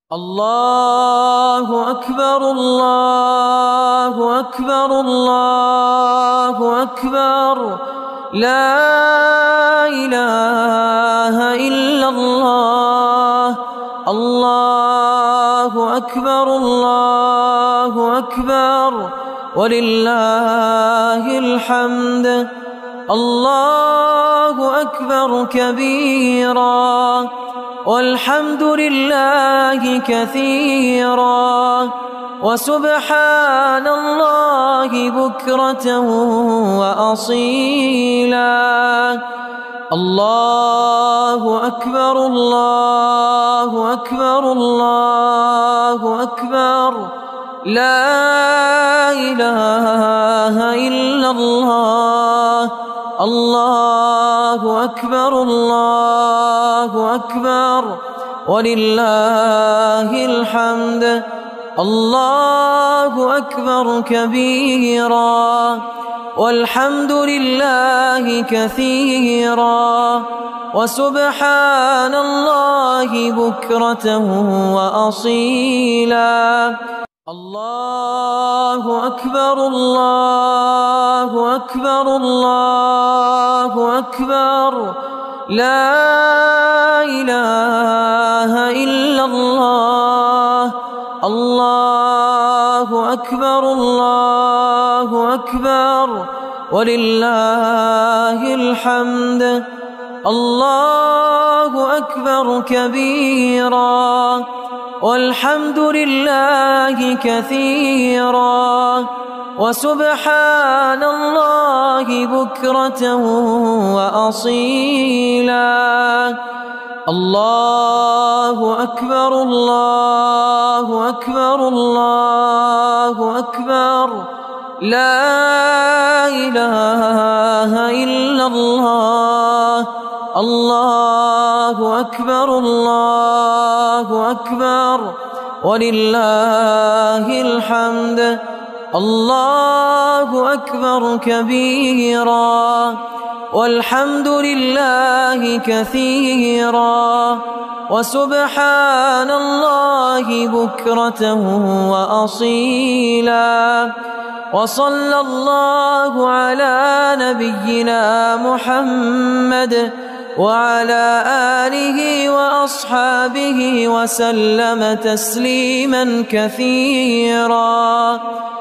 الله أكبر الله أكبر الله أكبر لا إله إلا الله. الله أكبر الله أكبر ولله الحمد. الله أكبر كبيرا والحمد لله كثيرا وسبحان الله بكرة وأصيلا. الله أكبر الله أكبر الله أكبر لا إله إلا الله. الله أكبر الله أكبر ولله الحمد. الله أكبر كبيرا والحمد لله كثيرا وسبحان الله بكرة وأصيلا. الله أكبر الله أكبر الله أكبر لا إله إلا الله. الله أكبر الله أكبر ولله الحمد. الله أكبر كبيرا والحمد لله كثيرا وسبحان الله بكرة وأصيلا. الله أكبر الله أكبر الله أكبر لا إله إلا الله. الله أكبر الله أكبر ولله الحمد. الله أكبر كبيرا والحمد لله كثيرا وسبحان الله بكرة وأصيلا. وصلى الله على نبينا محمد وعلى آله وأصحابه وسلم تسليما كثيرا.